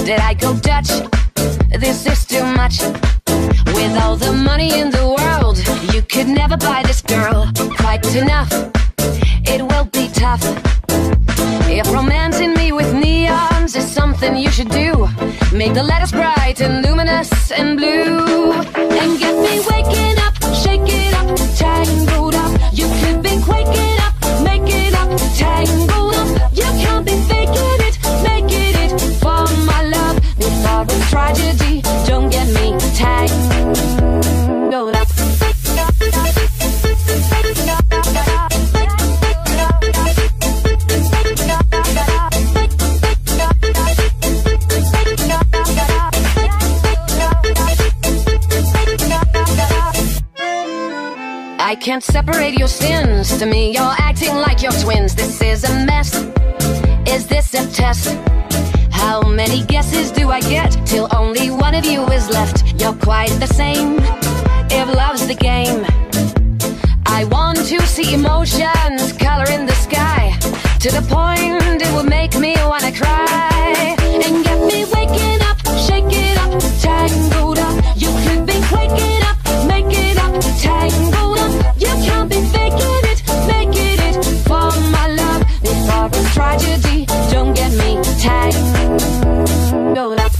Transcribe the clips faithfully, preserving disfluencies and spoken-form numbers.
Did I go Dutch? This is too much. With all the money in the world, you could never buy this girl quite enough. It will be tough. If romancing me with neons is something you should do, make the letters bright and luminous and blue, and get me waking up, shake it up, tangled up. You could be quaking up, make it up, tangled up. You can't be faking it, making it for my love. Before it's tragedy, don't get me tangled up. I can't separate your sins. To me, you're acting like you're twins. This is a mess. Is this a test? How many guesses do I get till only one of you is left? You're quite the same, if love's the game. I want to see emotions color in the sky, to the point it will make me wanna cry. And get me waking up, shake it up, tangled up. You could be quaking up, make it up, tangled up. You can't be faking it, making it for my love. Before it's tragedy, don't get me tangled up.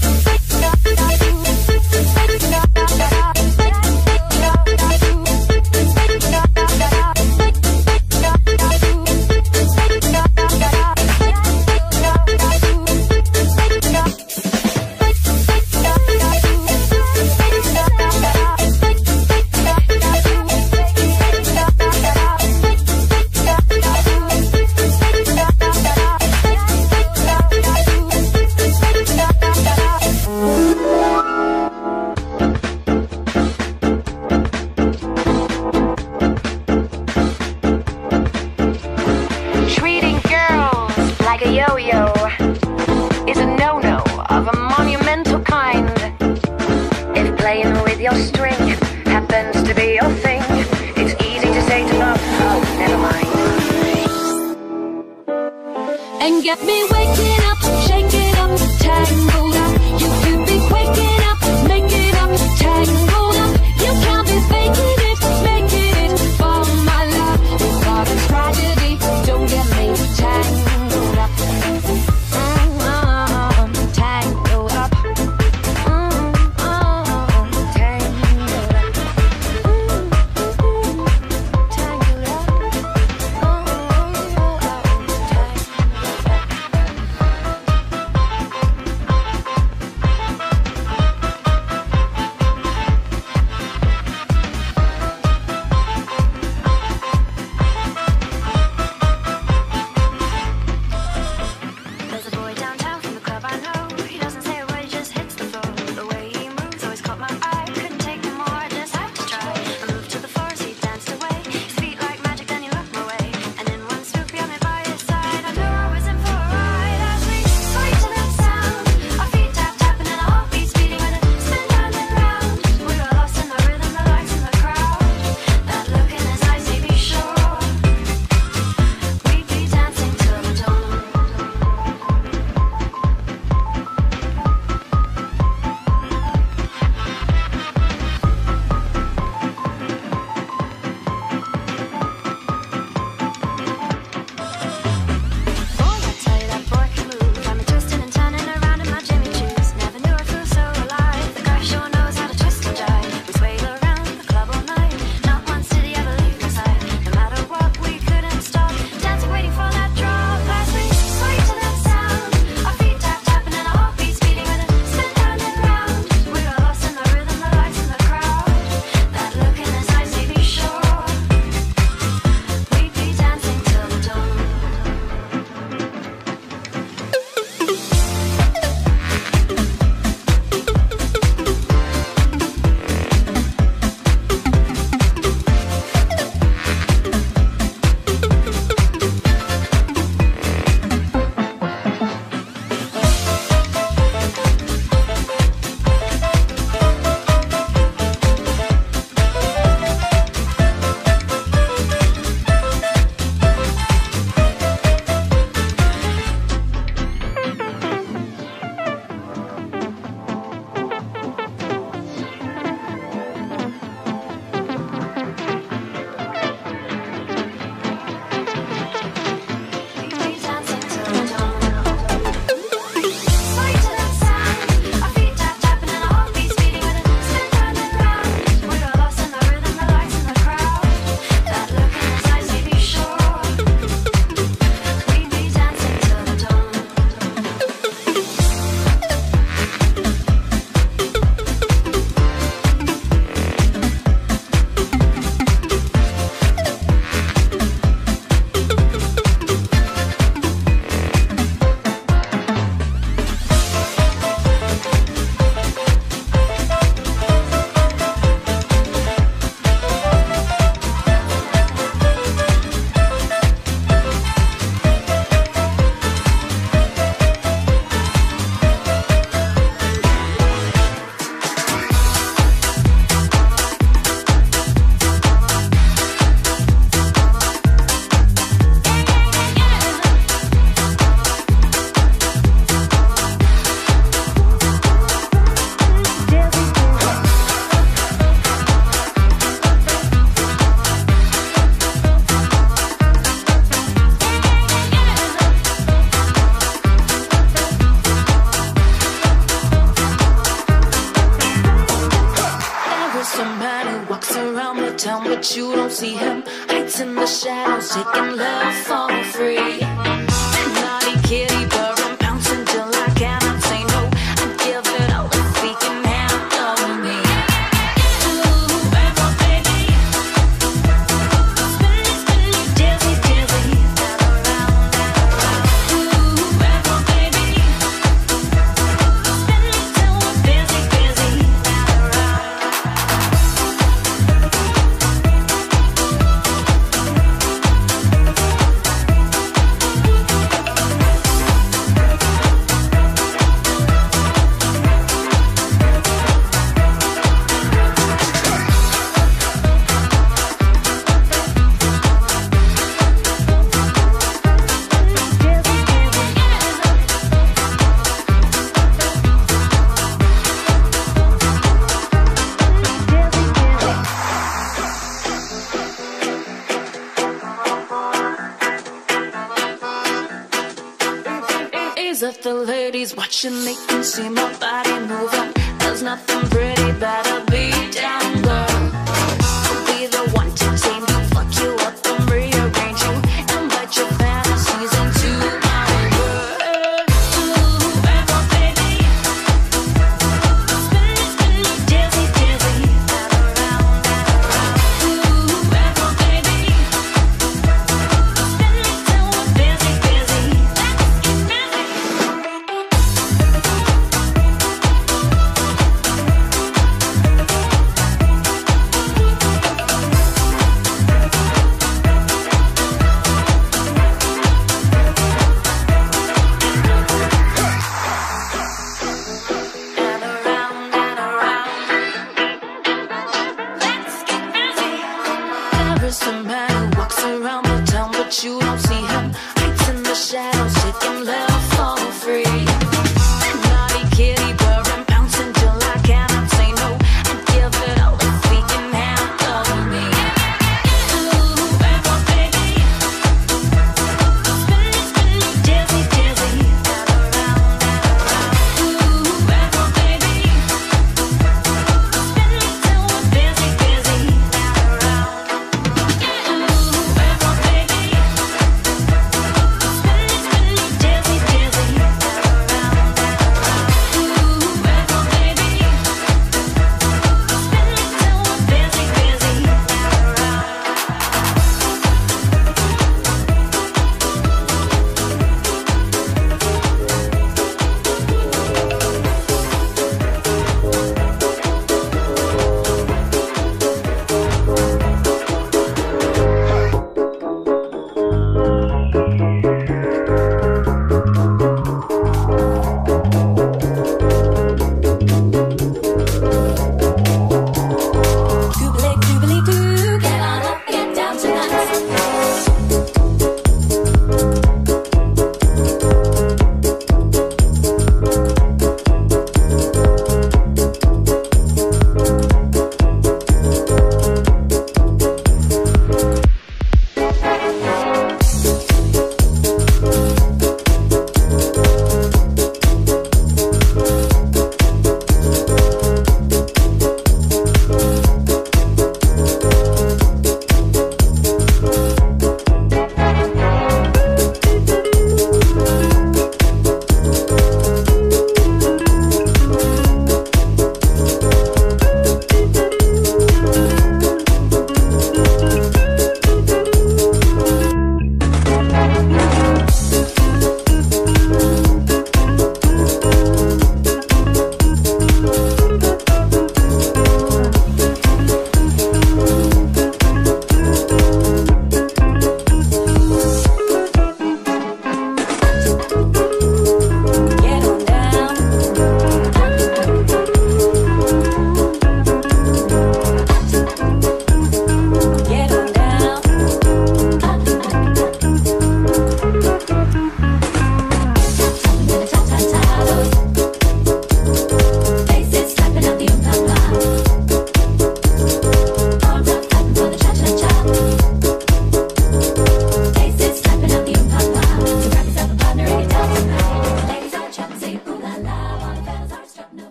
but you don't see him. Hides in the shadows, taking love for free. Naughty kitty, but I'm bouncing till I cannot say no. I give it all if he can handle me. Ooh, ever, baby. Spin me, spin me, dizzy, dizzy. That around, that around. Ooh, ever, baby. Spin me till we're busy, busy. That around. If the ladies watching, they can see my body moving. There's nothing pretty better be down, girl. I'll be the one to tame you, fuck you up and rearrange you, and bite your fantasies into my world. Ooh, ever, baby. Spin me, spin me, dizzy, dizzy. That around, that around. Ooh, ever, baby. Spin me till we're busy, busy. Let's get busy. And around and around. Let's get busy. There is a man who walks around the town, but you